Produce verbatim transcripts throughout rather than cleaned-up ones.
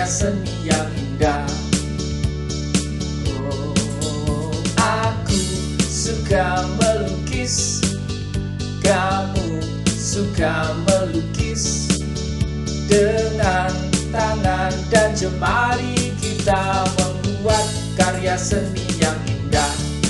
seni yang indah. Oh, aku suka melukis, kamu suka melukis. Dengan tangan dan jemari kita membuat karya seni yang indah.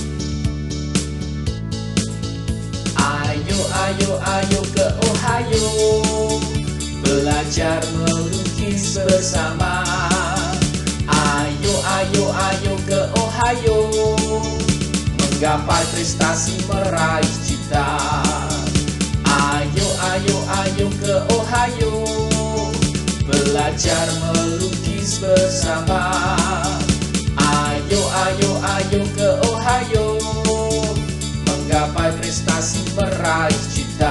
Ayo, ayo, ayo ke Ohio, belajar melukis bersama. Ayo, ayo, ayo ke Ohio, menggapai prestasi meraih cita. Ayo, ayo, ayo ke Ohio, belajar melukis bersama. Ayo, ayo, ayo ke Ohio, menggapai prestasi meraih cita.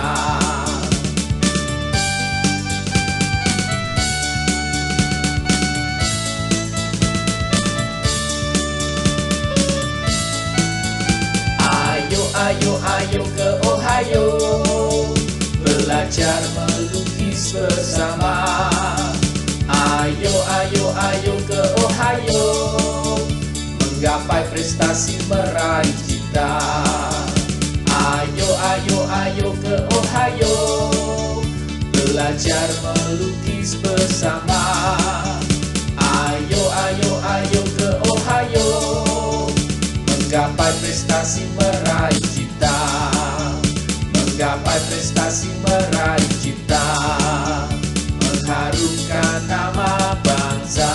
Ayo, ayo, ayo ke Ohio, belajar melukis bersama. Ayo, ayo, ayo ke Ohio, menggapai prestasi meraih cita. Ayo, ayo, ayo ke Ohio, belajar melukis bersama. Ayo, ayo, ayo ke Ohio, menggapai prestasi meraih cita. Menggapai prestasi meraih cita, mengharumkan nama bangsa.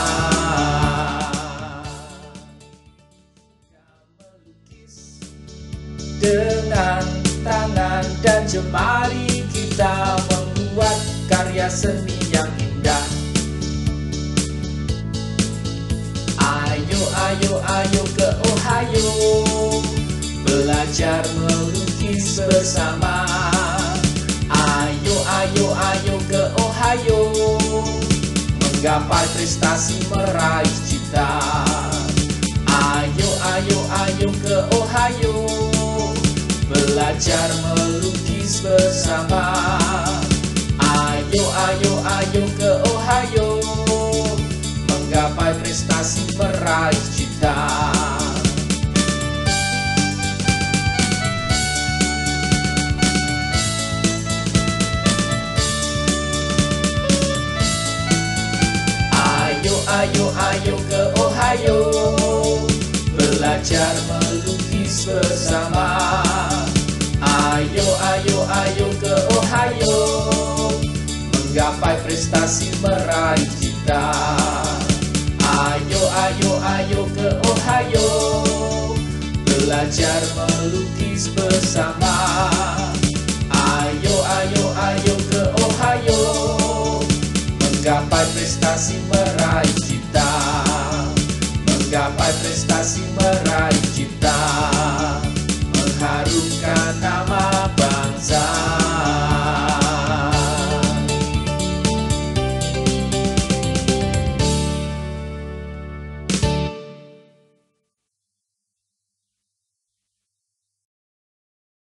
Melukis dengan tangan dan jemari kita membuat karya seni yang indah. Ayo, ayo, ayo ke Ohio, belajar melukis bersama. Ayo, ayo, ayo ke Ohio, menggapai prestasi meraih cita. Ayo, ayo, ayo ke Ohio, belajar melukis bersama. Ayo, ayo, ayo ke Ohio, menggapai prestasi meraih cita. Ayo, ayo ke Ohio, belajar melukis bersama. Ayo, ayo, ayo ke Ohio, menggapai prestasi meraih cita. Ayo, ayo, ayo ke Ohio, belajar melukis bersama. Ayo, ayo, ayo ke Ohio, menggapai prestasi meraih cita. Menggapai prestasi meraih